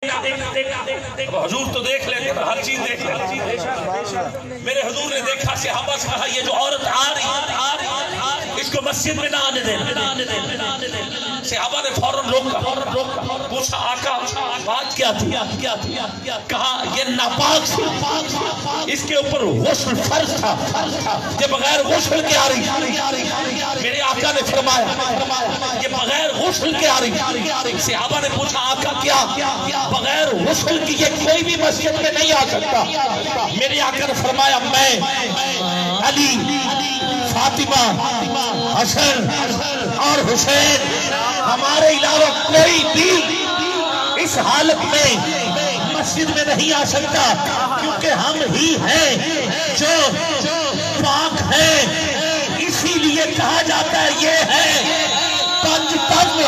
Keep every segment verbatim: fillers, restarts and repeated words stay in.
حضور تو دیکھ لیتے ہیں، ہر چیز دیکھ لیتے ہیں۔ میرے حضور نے دیکھا صحابہ سے کہا یہ جو عورت آ رہی ہے اس کو مسجد میں نہ آنے دیں۔ صحابہ نے فوراً روکا، پوچھا آقا بات کیا تھی؟ کہا یہ ناپاک سی، اس کے اوپر غسل فرض تھا، یہ بغیر غسل کے آ رہی۔ میرے آقا نے فرمایا یہ بغیر غسل کے آ رہی۔ صحابہ نے پوچھا آقا کیا؟ بغیر غسل کی یہ کوئی بھی مسجد میں نہیں آ سکتا۔ میرے آقا نے فرمایا میں، علی، فاطمہ، حسن اور حسین، ہمارے علاوہ کوئی بھی اس حالت میں مسجد میں نہیں آ سکتا، کیونکہ ہم ہی ہیں جو پاک ہیں۔ اسی لیے کہا جاتا ہے یہ ہے پنج تن۔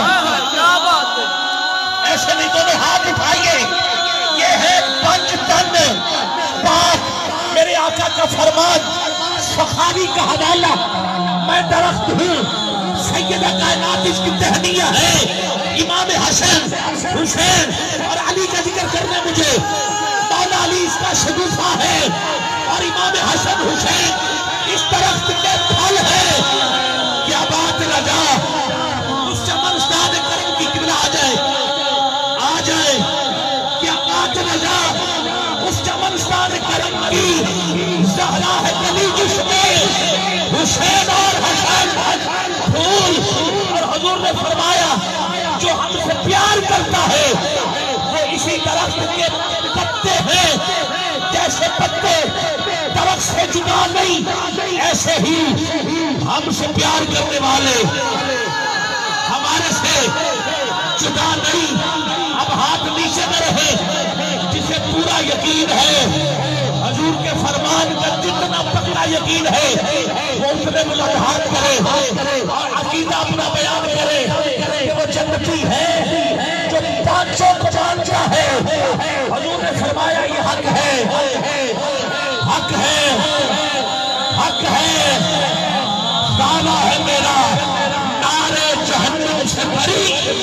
ایسے نہیں، دونوں ہاتھ اٹھائیے، یہ ہے پنج تن پاک۔ میرے آقا کا فرمان، سخاوی کا حوالہ، میں درخت ہوں، سیدہ کائنات اس کی تہنیہ ہے۔ امام حسن، حسین اور علی کا ذکر کرنا مجھے، مولا علی اس کا شگوفہ ہے، اور امام حسن حسین اس درخت کے پھل ہے۔ کیا بات رجا، اس چمن استاد کرم کی قبلہ آ جائے، آ جائے۔ کیا بات رجا، اس چمن استاد کرم کی زہرا ہے گلی جس میں حسین اور حسن پھول۔ اور حضور نے فرمایا جو ہم سے پیار کرتا ہے وہ اسی درخت کے پتے ہیں، جیسے پتے درخت سے جدا نہیں، ایسے ہی ہم سے پیار کرنے والے ہمارے سے جدا نہیں۔ اب ہاتھ نیچے نہ رہے، جسے پورا یقین ہے حضور کے فرمان کا جتنا پکا یقین ہے وہ اتنے بلند ہاتھ کرے اور عقیدہ اپنا بیان کرے کہ وہ جنتی ہے جو پانچوں کو مانتا ہے۔ حضور نے فرمایا یہ حق ہے، حق ہے، حق ہے، دعویٰ ہے میرا نعرے جہنم سے بری۔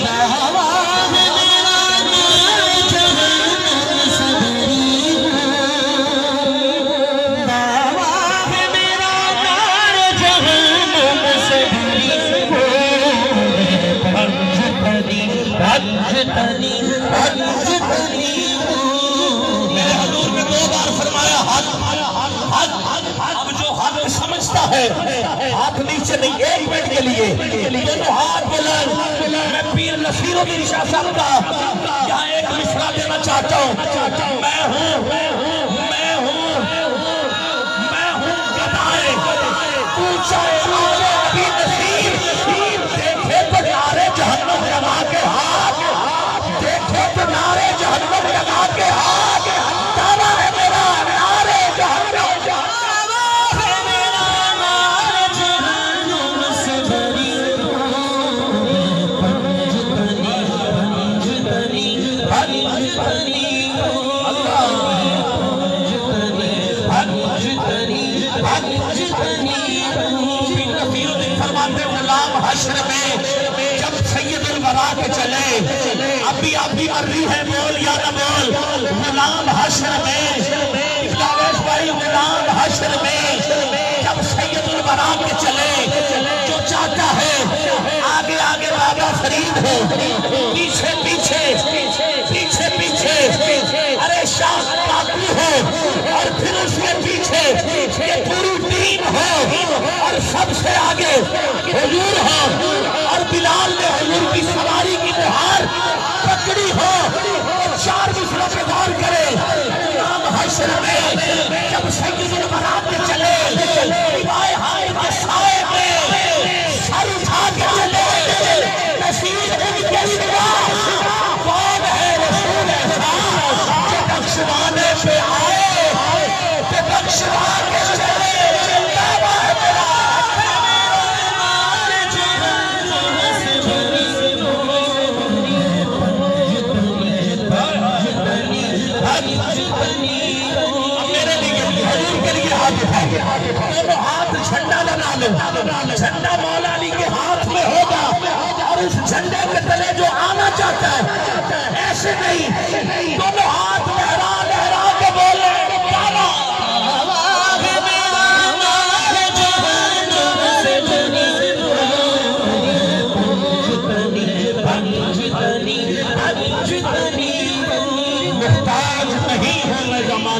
میرے حضور نے دو بار فرمایا حق، حق۔ اب جو حق سمجھتا ہے ہاتھ نیچے نہیں، ایک منٹ کے لیے دونوں ہاتھ بلند۔ میں پیر نصیر الدین شاہ صاحب کا یہاں ایک مصرع دینا چاہتا ہوں۔ میں ہوں، میں ہوں، میں ہوں گدائے اونچا آگے ابھی نصیر، دیکھے تو نعرے جہنم لگا کے ہاتھ، دیکھے تو نعرے جہنم لگا کے ہاتھ، دعویٰ ہے میرا نعرے جہنم، دعویٰ ہے میرا نعرے جہنم سے بری۔ پنج تنی، پنج تنی، پنج تنی، اللہ، پنج تنی، پنج تنی۔ نصیر الدین فرماتے غلام حشر میں جب سید الورا کے چلے، ابھی ابھی مر رہی ہے بول یا نہ بول، غلام حشر میں داویش بھائی، غلام حشر میں جب سید الورا کے چلے، جو چاہتا ہے آگے آگے بابا فرید ہو، پیچھے پیچھے پیچھے پیچھے ارے شاہ قاتل ہو، اور پھر اس کے پیچھے یہ پوری ٹیم ہو، اور سب سے آگے حضور ہو، اور بلال نے حضور کی سواری کی مہار پکڑی ہو، اور چار مصرع پہ غور کرے۔ غلام حشر میں جب سید الورا کے چلے، دیوائے ہائے کے سائے میں سر اٹھا کے چلے، نصیر ان کے سوا کون ہے رسول ایسا کہ بخشوانے پہ آئے، کہ بخشوانے چلے۔ دعویٰ ہے میرا دونوں ہاتھ جھنڈا لگا لو، جھنڈا مولا علی کے ہاتھ میں ہوگا، اور اس جھنڈے کے تلے جو آنا چاہتا ہے ایسے نہیں،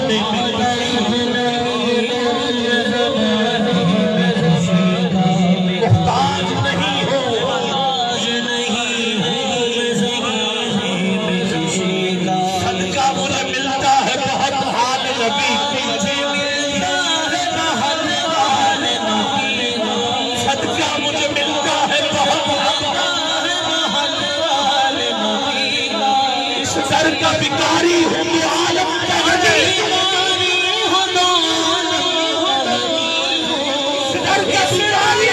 محتاج نہیں ہو صدقہ مجھے ملتا ہے بہت حال نبی صدقہ مجھے ملتا ہے بہت اس در کا بکاری ہوں عالم کا غنی اس در کا بکاری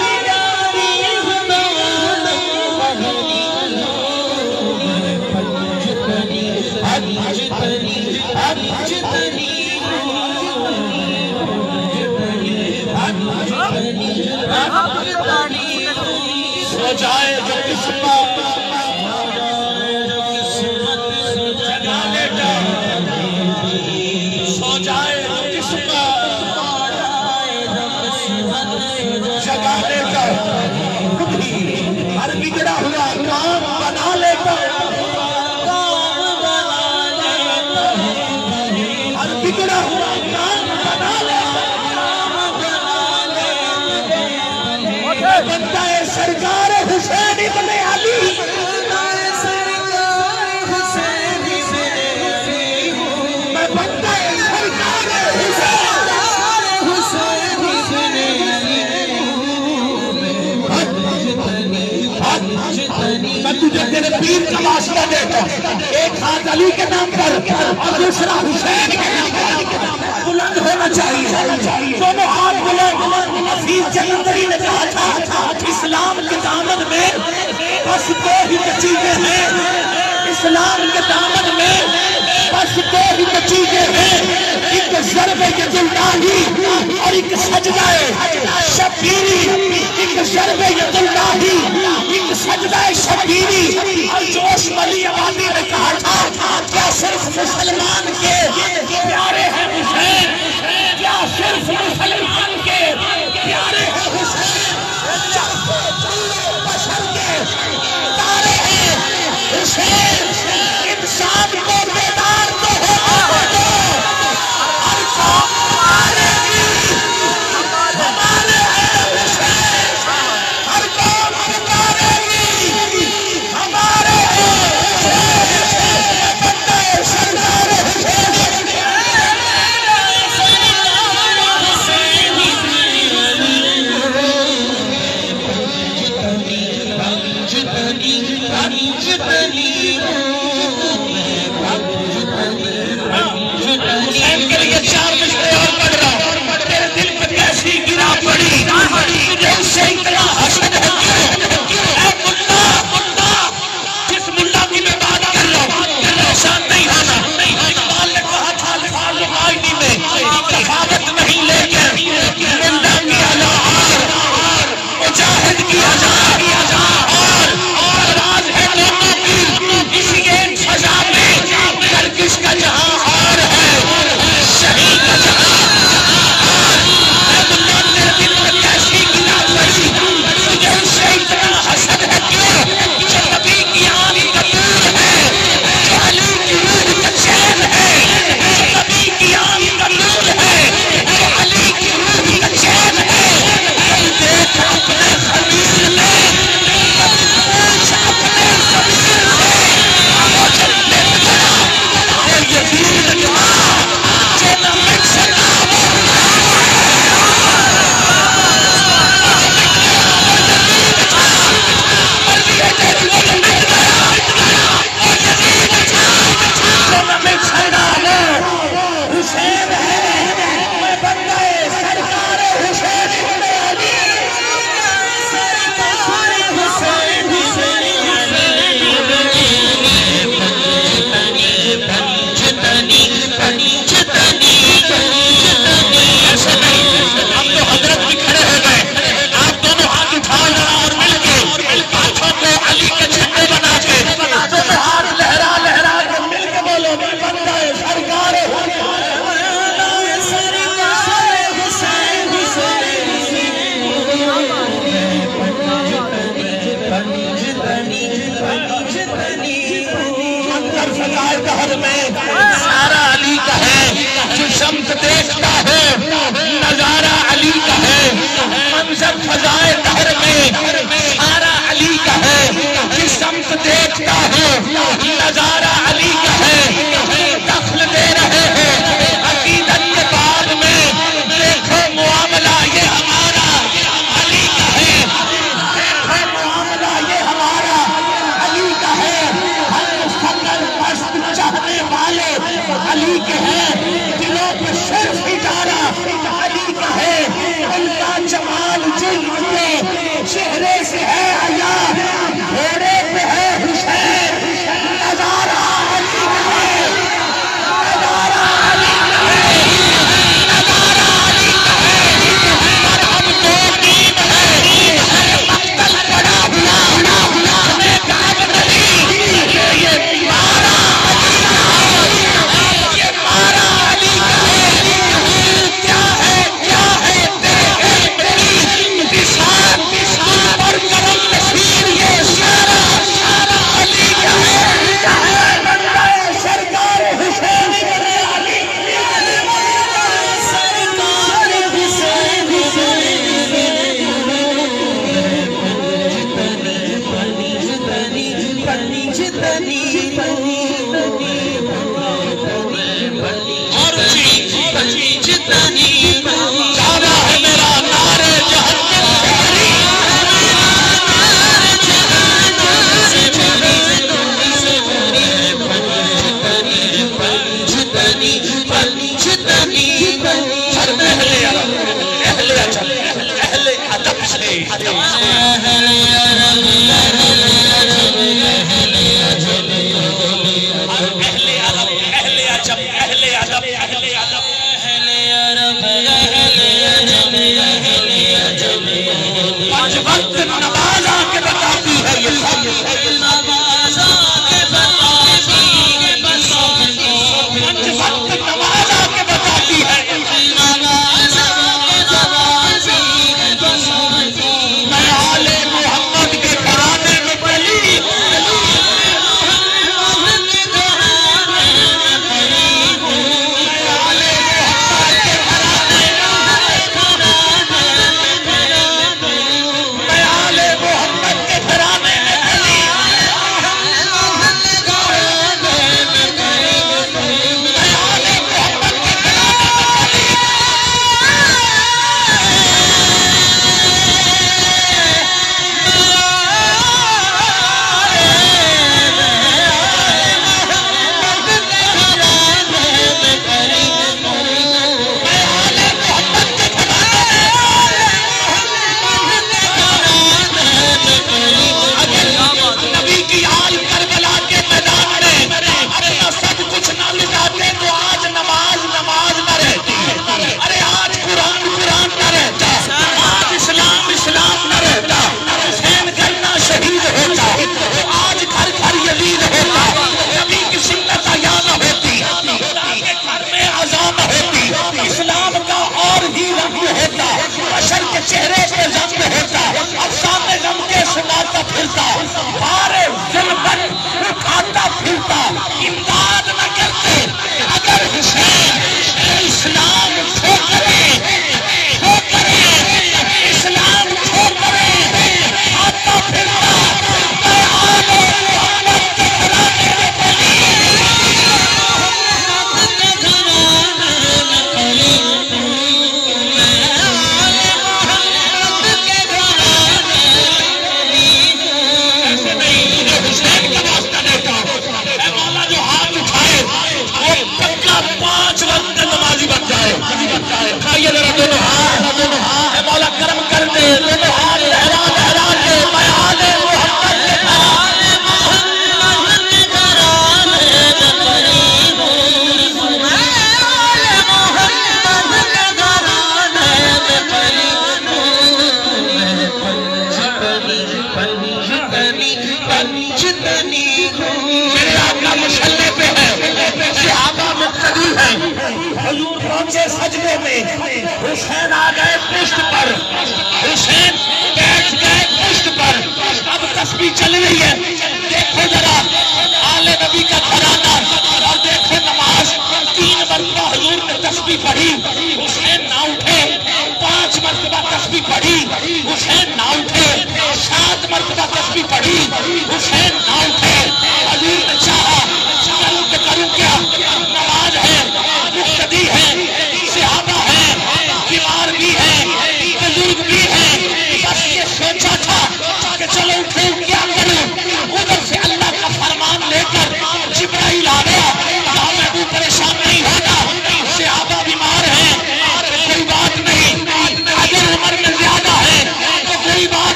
سو جائے جو قسمت جگا لیتا سو جائے جو قسمت جگا لیتا ہر بگڑا ہوا کام بنا لیتا ہر بگڑا ہوا کام بنا لیتا بندہ سرکار حسین ابن علی میں بندہ سرکار میں تجھے تیرے پیر کا واسطہ دیتا ہوں ایک ہاتھ علی کے نام پر اور دوسرا حسین کے نام پر بلند ہونا چاہیے دونوں ہاتھ بلند حفیظ جلندری نے کہا تھا اسلام کے دامن میں بس دو ہی چیزیں ہیں اسلام کے دامن میں بس دو ہی چیزیں ہیں ایک ضرب ید اللہ اور ایک سجدہ شبیری ایک ضرب ید اللہ ایک سجدہ شبیری اور جوش ملی آبادی نے کہا تھا کیا صرف مسلمان کے پیارے ہیں حسین کیا صرف مسلمان کے پیارے ہیں حسین بشر کے تارے ہیں حسین انسان کو بیدار تو ہونا ہوگا ہر قوم ہمارے گی ہمارے ہیں حسین ہر قوم ہمارے گی ہمارے ہیں حسین بندہ سردار حسین حسین کے لیے چار مشرے اور پڑھ رہا ہوں تیرے دل پہ کیسی گرا پڑی تجھے اس سے اتنا حسد ہے کیوں اے ملا ملا جس ملا کی میں بات کر رہا ہوں پریشان نہیں ہونا اقبال نے کہا تھا الفاظ معانی میں تفاوت نہیں لے کر ملا کی اذان مجاہد کی اذان اور راز ہے دونوں کی اسی ایک سزا میں گرگش کا جہاں اور ہے شہید کا جہاں اے ملا تیرے دل میں کیسی گرا پڑی تجھے اس سے اتنا حسد ہے کیوں جو نبی کی آن کا نور ہے جو علی کی روح کا چین ہے جو نبی کی آن کا نور ہے جو علی کی روح کا چین ہے کبھی دیکھ اپنے خلیل میں کبھی پوچھ اپنے ضمیر سے وہ چلنے لگا اے یزید جوان جینا میں چلا حسین ہے میں بندہ سرکار حسین ابن علی ہم تو حضرت بھی کھڑے ہو گئے آپ دونوں ہاتھ اٹھانا اور مل کے ہاتھوں کو علی کے جھنڈے بنا کے دونوں ہاتھ لہرا لہرا کے مل کے بولو میں بندہ فضائے دہر میں سارا علی کا ہے، جو شمس دیکھتا ہے نظارہ علی کا ہے، منظر فضائے دہر میں سارا علی کا ہے، جو شمس دیکھتا ہے نظارہ علی کا ہے، دخل دے رہے ہیں عقیدت کے بعد میں، دیکھو معاملہ یہ ہمارا علی کا ہے، دیکھو معاملہ یہ ہمارا علی کا ہے، ہم مستقل پشت چاہنے والے علی کے ہیں، دلوں پہ صرف